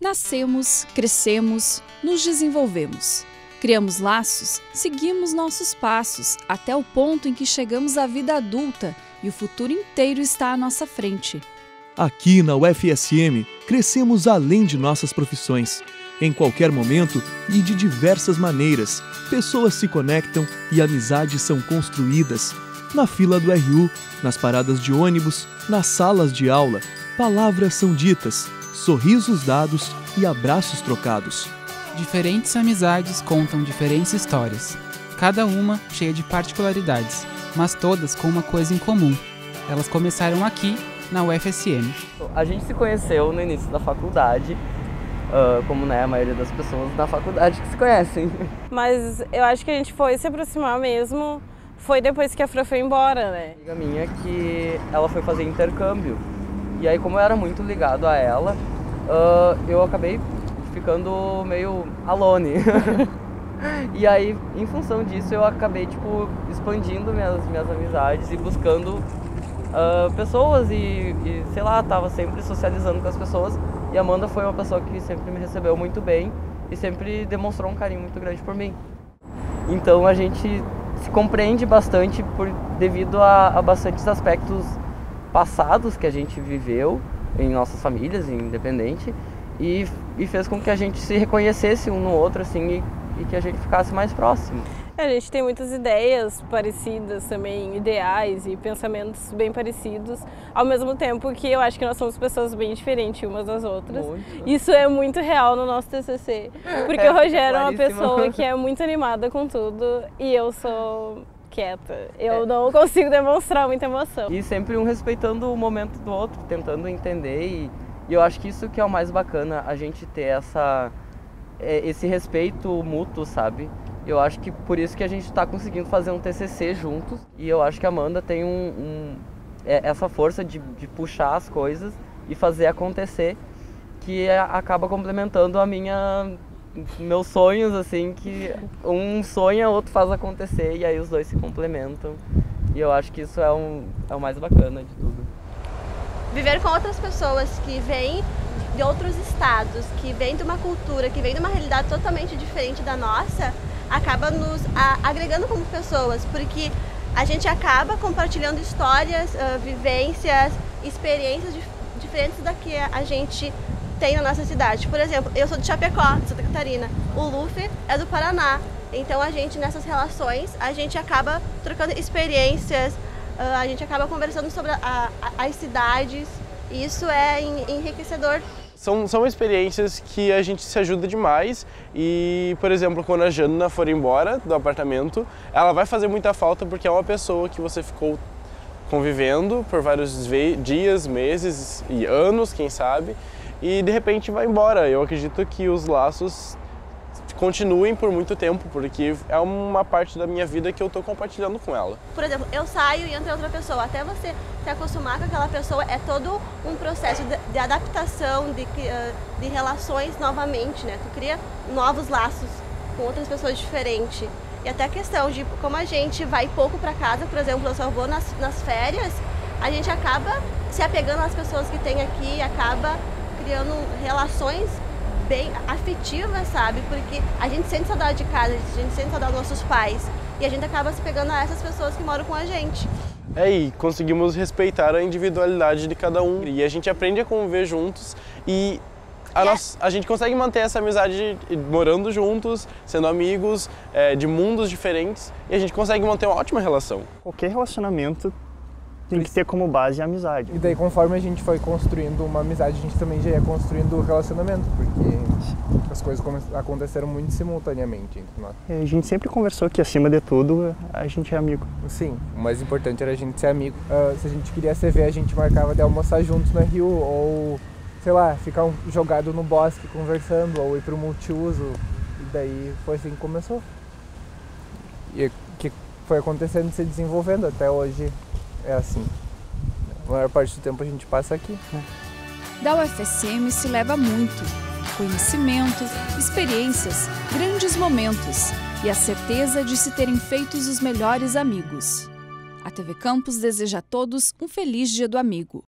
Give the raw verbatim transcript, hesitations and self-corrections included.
Nascemos, crescemos, nos desenvolvemos. Criamos laços, seguimos nossos passos, até o ponto em que chegamos à vida adulta e o futuro inteiro está à nossa frente. Aqui na U F S M, crescemos além de nossas profissões. Em qualquer momento e de diversas maneiras, pessoas se conectam e amizades são construídas. Na fila do R U, nas paradas de ônibus, nas salas de aula, palavras são ditas, sorrisos dados e abraços trocados. Diferentes amizades contam diferentes histórias, cada uma cheia de particularidades, mas todas com uma coisa em comum. Elas começaram aqui, na U F S M. A gente se conheceu no início da faculdade, uh, como né, a maioria das pessoas da faculdade que se conhecem. Mas eu acho que a gente foi se aproximar mesmo, foi depois que a Fran foi embora, né? Uma amiga minha que ela foi fazer intercâmbio, e aí como eu era muito ligado a ela, uh, eu acabei ficando meio alone. E aí, em função disso, eu acabei tipo expandindo minhas, minhas amizades e buscando uh, pessoas e, e, sei lá, tava sempre socializando com as pessoas. E a Amanda foi uma pessoa que sempre me recebeu muito bem e sempre demonstrou um carinho muito grande por mim. Então a gente se compreende bastante por, devido a, a bastantes aspectos passados que a gente viveu em nossas famílias, independente. E, e fez com que a gente se reconhecesse um no outro, assim, e, e que a gente ficasse mais próximo. A gente tem muitas ideias parecidas também, ideais e pensamentos bem parecidos, ao mesmo tempo que eu acho que nós somos pessoas bem diferentes umas das outras. Muito. Isso é muito real no nosso T C C, porque é, o Rogério é uma pessoa que é muito animada com tudo e eu sou quieta. Eu é. não consigo demonstrar muita emoção. E sempre um respeitando o momento do outro, tentando entender e E eu acho que isso que é o mais bacana, a gente ter essa, esse respeito mútuo, sabe? Eu acho que por isso que a gente está conseguindo fazer um T C C juntos. E eu acho que a Amanda tem um, um, essa força de, de puxar as coisas e fazer acontecer, que acaba complementando a minha, meus sonhos, assim, que um sonha, o outro faz acontecer e aí os dois se complementam. E eu acho que isso é, um, é o mais bacana de tudo. Viver com outras pessoas que vêm de outros estados, que vêm de uma cultura, que vêm de uma realidade totalmente diferente da nossa, acaba nos agregando como pessoas, porque a gente acaba compartilhando histórias, uh, vivências, experiências dif diferentes da que a gente tem na nossa cidade. Por exemplo, eu sou de Chapecó, de Santa Catarina, o Luffy é do Paraná, então a gente nessas relações, a gente acaba trocando experiências, Uh, a gente acaba conversando sobre a, a, as cidades e isso é enriquecedor. São, são experiências que a gente se ajuda demais e, por exemplo, quando a Jana for embora do apartamento, ela vai fazer muita falta porque é uma pessoa que você ficou convivendo por vários dias, meses e anos, quem sabe, e de repente vai embora. Eu acredito que os laços continuem por muito tempo, porque é uma parte da minha vida que eu estou compartilhando com ela. Por exemplo, eu saio e entra outra pessoa. Até você se acostumar com aquela pessoa, é todo um processo de, de adaptação, de, de relações novamente, né? Tu cria novos laços com outras pessoas diferentes. E até a questão de como a gente vai pouco para casa, por exemplo, eu só vou nas, nas férias, a gente acaba se apegando às pessoas que tem aqui, acaba criando relações bem afetiva, sabe? Porque a gente sente saudade de casa, a gente sente saudade dos nossos pais e a gente acaba se pegando a essas pessoas que moram com a gente. É, e conseguimos respeitar a individualidade de cada um e a gente aprende a conviver juntos e a, yeah. nossa, a gente consegue manter essa amizade morando juntos, sendo amigos é, de mundos diferentes e a gente consegue manter uma ótima relação. Qualquer relacionamento tem que ter como base a amizade. E daí, conforme a gente foi construindo uma amizade, a gente também já ia construindo o relacionamento, porque as coisas aconteceram muito simultaneamente entre nós. A gente sempre conversou que, acima de tudo, a gente é amigo. Sim, o mais importante era a gente ser amigo. Uh, se a gente queria se ver, a gente marcava de almoçar juntos no R U, ou, sei lá, ficar um, jogado no bosque conversando, ou ir pro multiuso. E daí foi assim que começou. E que foi acontecendo e se desenvolvendo até hoje. É assim, a maior parte do tempo a gente passa aqui. Né? Da U F S M se leva muito, conhecimento, experiências, grandes momentos e a certeza de se terem feito os melhores amigos. A T V Campus deseja a todos um feliz Dia do Amigo.